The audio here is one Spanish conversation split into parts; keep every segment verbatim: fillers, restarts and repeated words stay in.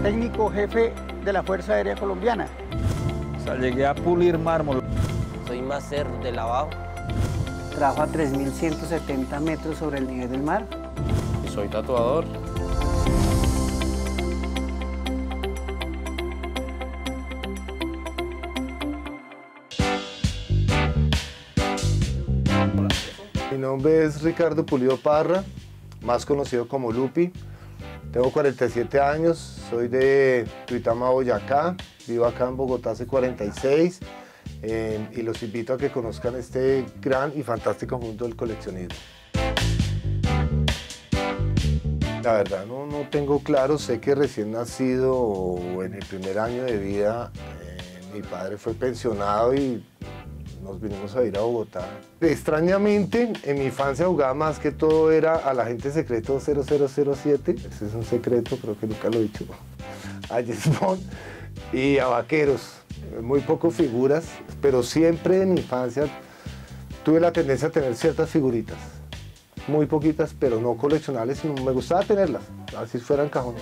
técnico jefe de la Fuerza Aérea Colombiana. O sea, llegué a pulir mármol. Soy máster de lavado. Trabajo a tres mil ciento setenta metros sobre el nivel del mar. Soy tatuador. Mi nombre es Ricardo Pulido Parra, más conocido como Lupi. Tengo cuarenta y siete años, soy de Tuitama, Boyacá, vivo acá en Bogotá hace cuarenta y seis eh, y los invito a que conozcan este gran y fantástico mundo del coleccionismo. La verdad no, no tengo claro, sé que recién nacido o en el primer año de vida eh, mi padre fue pensionado y nos vinimos a ir a Bogotá. Extrañamente, en mi infancia jugaba más que todo era al agente secreto cero cero cero siete, ese es un secreto, creo que nunca lo he dicho, a James Bond y a vaqueros, muy poco figuras, pero siempre en mi infancia tuve la tendencia a tener ciertas figuritas, muy poquitas, pero no coleccionables, sino me gustaba tenerlas, así fueran cajones.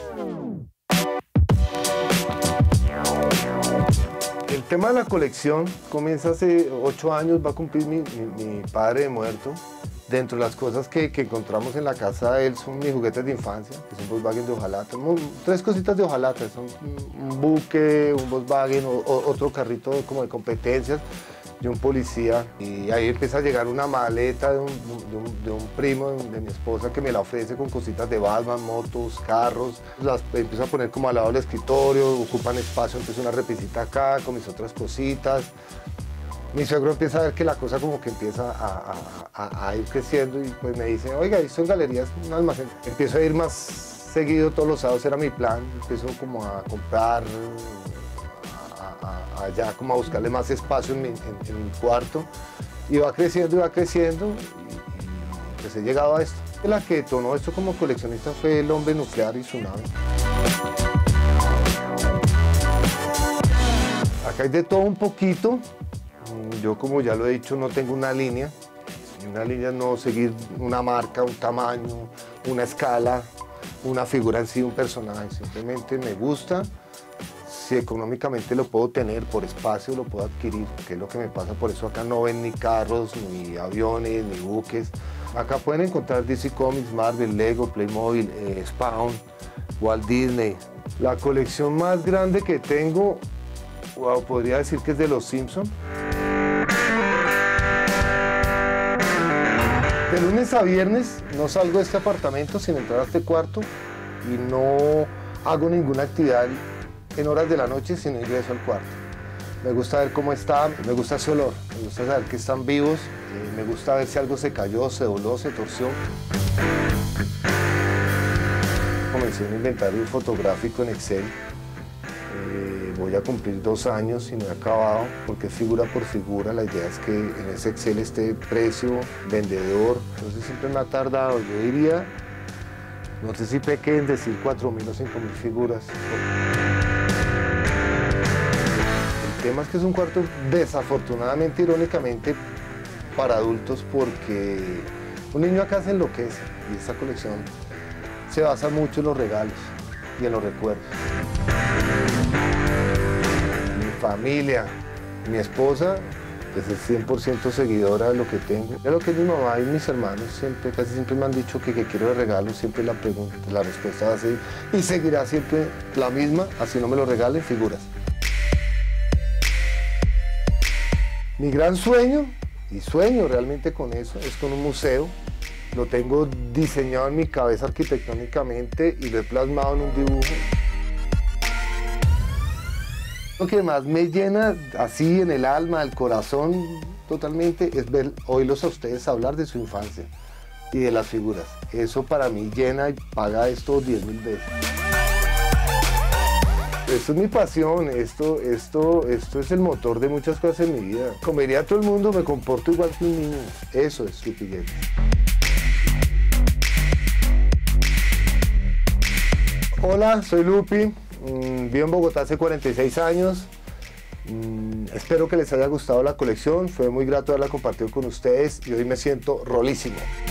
El tema de la colección comienza hace ocho años, va a cumplir mi, mi, mi padre de muerto. Dentro de las cosas que, que encontramos en la casa de él son mis juguetes de infancia, que son Volkswagen de hojalata, tres cositas de hojalata, son un buque, un Volkswagen, o, o, otro carrito como de competencias de un policía. Y ahí empieza a llegar una maleta de un, de un, de un primo de mi esposa que me la ofrece con cositas de Batman, motos, carros. Las empiezo a poner como al lado del escritorio, ocupan espacio, entonces una repisita acá con mis otras cositas. Mi suegro empieza a ver que la cosa como que empieza a, a, a ir creciendo y pues me dice, oiga, esto en galerías, un almacén. Empiezo a ir más seguido todos los sábados, era mi plan. Empiezo como a comprar, a, a, allá como a buscarle más espacio en mi, en, en mi cuarto. Y va creciendo y va creciendo y, y pues he llegado a esto. La que detonó esto como coleccionista fue El Hombre Nuclear y su nave. Acá hay de todo un poquito. Yo, como ya lo he dicho, no tengo una línea. Una línea no seguir una marca, un tamaño, una escala, una figura en sí, un personaje. Simplemente me gusta. Si económicamente lo puedo tener, por espacio lo puedo adquirir, que es lo que me pasa. Por eso acá no ven ni carros, ni aviones, ni buques. Acá pueden encontrar D C Comics, Marvel, Lego, Playmobil, eh, Spawn, Walt Disney. La colección más grande que tengo, wow, podría decir que es de Los Simpsons. De lunes a viernes no salgo de este apartamento sin entrar a este cuarto y no hago ninguna actividad en horas de la noche sin ingreso al cuarto. Me gusta ver cómo está, me gusta ese olor, me gusta saber que están vivos, eh, me gusta ver si algo se cayó, se dobló, se torció. Comencé un inventario fotográfico en Excel. Eh, voy a cumplir dos años y no he acabado porque es figura por figura. La idea es que en ese Excel esté precio, vendedor. Entonces siempre me ha tardado, yo diría, no sé si pequé en decir cuatro mil o cinco mil figuras. El tema es que es un cuarto desafortunadamente, irónicamente, para adultos porque un niño acá se enloquece y esta colección se basa mucho en los regalos y en los recuerdos. Mi familia, mi esposa, pues es cien por ciento seguidora de lo que tengo. Es lo que mi mamá y mis hermanos siempre, casi siempre me han dicho que, que quiero de regalo, siempre la pregunta, la respuesta va a ser y seguirá siempre la misma, así no me lo regalen, figuras. Mi gran sueño, y sueño realmente con eso, es con un museo. Lo tengo diseñado en mi cabeza arquitectónicamente y lo he plasmado en un dibujo. Lo que más me llena así en el alma, el corazón totalmente, es ver, oírlos a ustedes hablar de su infancia y de las figuras. Eso para mí llena y paga esto diez mil veces. Esto es mi pasión, esto, esto, esto es el motor de muchas cosas en mi vida. Como diría todo el mundo, me comporto igual que un niño. Eso es Lupi Games. Hola, soy Lupi. Vivo en Bogotá hace cuarenta y seis años. Espero que les haya gustado la colección. Fue muy grato haberla compartido con ustedes y hoy me siento rolísimo.